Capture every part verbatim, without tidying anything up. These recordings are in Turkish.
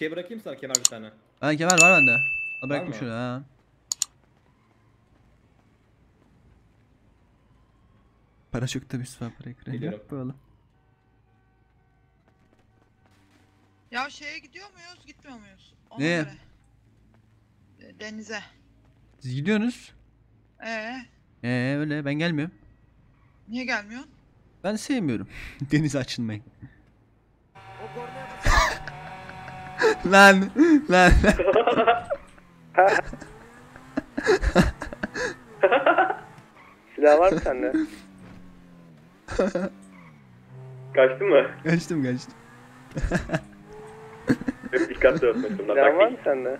şey bırakayım sana kemer bir tane. Ha kemer var bende. Al Var bıraktım mı? şöyle ha. Para çok tabii var para ekran. Biliyorum. Yap böyle. Ya şeye gidiyor muyuz, gitmiyor muyuz? Ona Neye? göre. E, Denize. Siz gidiyorsunuz. Ee, Ee öyle ben gelmiyorum. niye gelmiyorsun? Ben sevmiyorum denize açılmayı. lan lan. Silah var mı sende? Kaçtın mı? Kaçtım kaçtım. Hep dikkatli olsun. Silah var mı sende?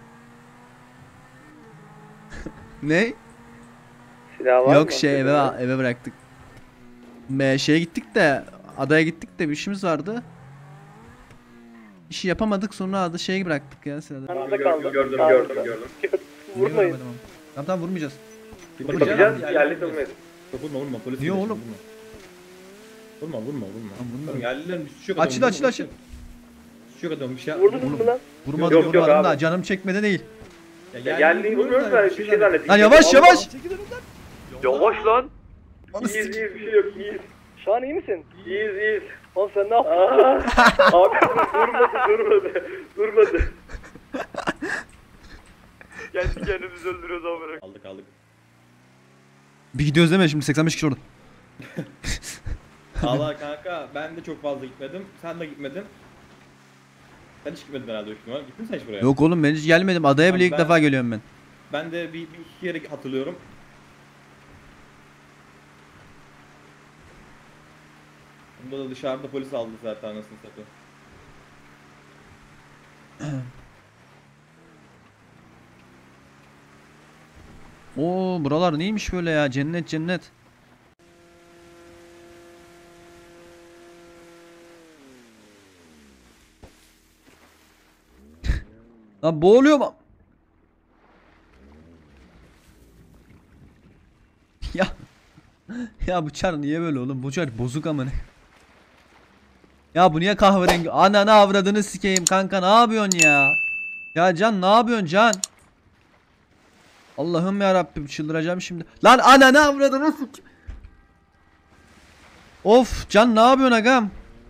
Ne? Silah var mı? Yok şey eve eve bıraktık. Be şeye gittik de adaya gittik de bir işimiz vardı. İşi yapamadık sonra adı şeye bıraktık ya sırada. Yanınızda kaldı. Gördüm Sağ gördüm olun. gördüm. Vurmayın. Tamam tamam vurmayacağız. Bakacağız yerli tanımayız. Vurma vurma polis. Niye oğlum? Vurma vurma vurma. Tamam, vurma. Oğlum yerlilerin bir suçu yok. Açıl açıl açıl. Suçu yok adamın bir şey. Vurdunuz mu lan? Vurmadım Yok, yok vurmadım abi. da canım çekmede değil. Ya yerliyi vurmuyoruz da bir şey zannettik. Lan yavaş yavaş. Yavaş lan. İyiyiz iyiyiz bir şey yok iyiyiz. Şu an iyi misin? İyiyiz iyiyiz. Oğlum sen ne yaptın? Abi durmadı durmadı. Durmadı. Kendi kendimizi öldürüyoruz ama. Aldık aldık. Bir gidiyoruz deme şimdi seksen beş kişi orada. Allah kanka ben de çok fazla gitmedim. Sen de gitmedin. Sen hiç gitmedin herhalde üç numara. Gittin sen hiç buraya? Yok oğlum ben hiç gelmedim adaya bile Abi ilk ben- defa geliyorum ben. Ben de bir, bir iki kere hatırlıyorum. Bunda da dışarıda polis aldı zaten anasını satayım. Oo buralar neymiş böyle ya cennet cennet. Lan boğuluyorum. ya. Ya bu çar niye böyle oğlum? Bu çar bozuk ama ne? Ya bu niye kahverengi? Ananı avradını sikeyim kanka ne yapıyorsun ya? Ya Can ne yapıyorsun Can? Allah'ım ya Rabbim çıldıracağım şimdi. Lan ananı avradını sik. Of Can ne yapıyorsun agam?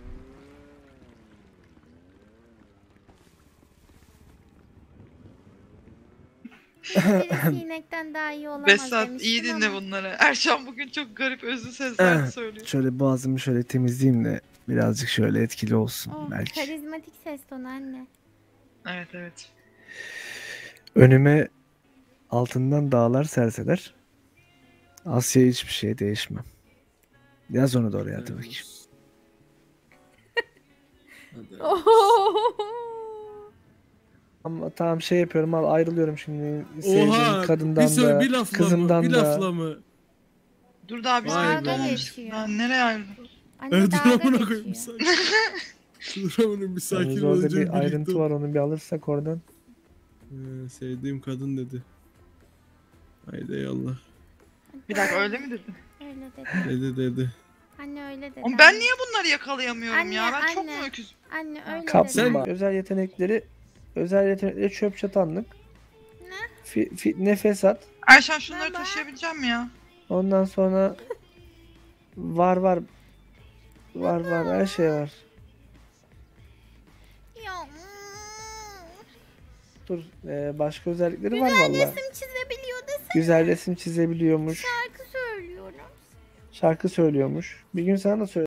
Birisi inekten daha iyi olamaz Besat demiştim iyi dinle ama. bunları. Erşan bugün çok garip özlü sesler söylüyor. Şöyle boğazımı şöyle temizleyeyim de birazcık şöyle etkili olsun Oh, belki. karizmatik ses tonu anne. Evet evet. Önüme altından dağlar serseler. Asya hiçbir şey değişmem. Yaz onu da oraya hadi bakayım. Ama tamam şey yapıyorum al ayrılıyorum şimdi. Sevdiğim Oha, kadından bir, söyle, da bir lafla kızımdan mı? Bir da. lafla mı? Dur daha biz Vay birlikte be. olmamıştık. Ben nereye ayrıldım? Anne Erdoğan'a dalga koyayım geçiyor. sakin. Şuramın bir sakin Yalnız orada olacak bir ayrıntı var onu bir alırsak oradan. Ee, sevdiğim kadın dedi. Haydi eyvallah. Bir dakika öyle mi dedin? Öyle dedi. Dedi dedi. Anne öyle dedi. Oğlum ben niye bunları yakalayamıyorum Anne, ya? Ben çok anne. mu öküzüm? Anne öyle Kaplumbağa. dedi. Özel yetenekleri özel yetenekleri çöp çatanlık. Ne? Fi, fi, nefes at. Erşan şunları Baba. taşıyabileceğim mi ya? Ondan sonra var var var var her şey var. Ya, mm, Dur e, başka özellikleri var güzel vallahi. resim çizebiliyor desene. Güzel resim çizebiliyormuş. Şarkı söylüyorum. Şarkı söylüyormuş. Bir gün sana da söyle.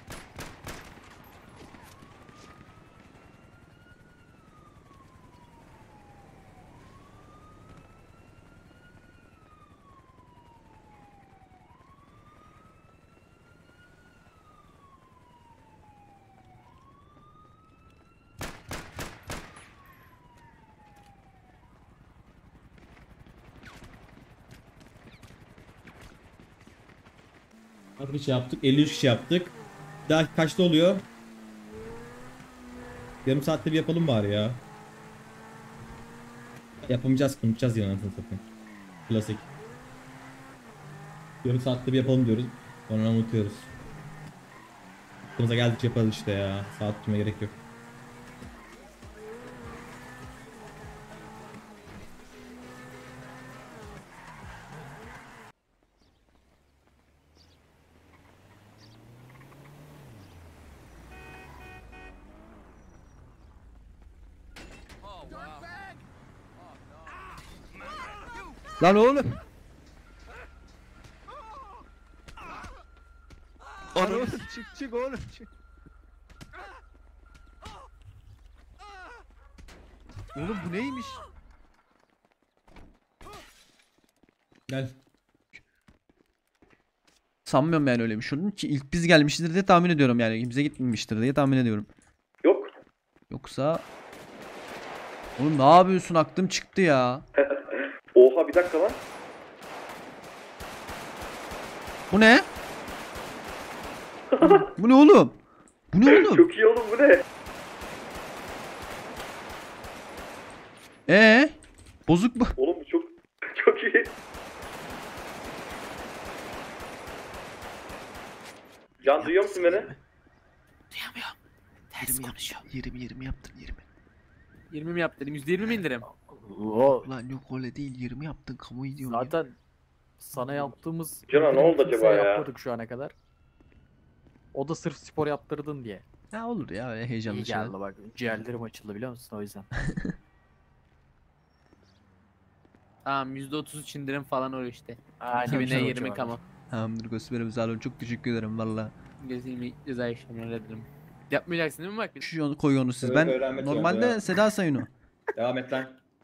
altmış kişi yaptık, elli üç kişi yaptık. Daha kaçta oluyor? Yarım saatte bir yapalım bari ya. Yapamayacağız, konuşacağız yani anasını satayım. Klasik. Yarım saatte bir yapalım diyoruz. Sonra unutuyoruz. Aklımıza geldikçe yaparız işte ya. Saat tutmaya gerek yok. Lan oğlum. Oğlum çık çık oğlum çık. Oğlum bu neymiş? Gel. Sanmıyorum yani öyleymiş. Şunun ki ilk biz gelmişizdir diye tahmin ediyorum yani. Kimse gitmemiştir diye tahmin ediyorum. Yok. Yoksa... Oğlum ne yapıyorsun? Aklım çıktı ya. Oha bir dakika lan. Bu ne? Oğlum, bu ne oğlum? Bu ne oğlum? Çok iyi oğlum bu ne? Ee? Bozuk bu. Oğlum bu çok çok iyi. Can duyuyor musun beni? Duyamıyorum. Ters konuşuyor. yirmi yirmi yaptın yirmi. yirmi mi yaptın? yüzde yirmi mi indirim? Lan yok öyle değil yirmi yaptın kamu diyorum ya. Zaten sana yaptığımız... Cana ne oldu kimseye acaba ya? yapmadık şu ana kadar. O da sırf spor yaptırdın diye. Ya olur ya öyle heyecanlı İyi şeyler. geldi bak. Ciğerlerim açıldı biliyor musun o yüzden. Tamam yüzde otuz üç indirim falan oluyor işte. Aynen, iki bine güzel yirmi olacak kamu. Tamamdır Gösber'im sağ olun çok teşekkür ederim valla. Gözümü ceza işlemi öyle dedim. Yapmayacaksın değil mi bak? Şu onu koyuyorsunuz siz. Evet, Ben öğrenmek normalde zorunda. Seda Sayın o. Devam et lan.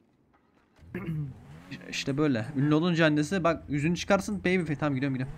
İşte böyle. Ünlü olunca annesi bak yüzünü çıkarsın baby face. Tamam gidiyorum gidiyorum.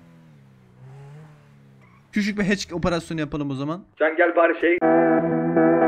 Küçük bir hatch operasyonu yapalım o zaman. Can gel bari şey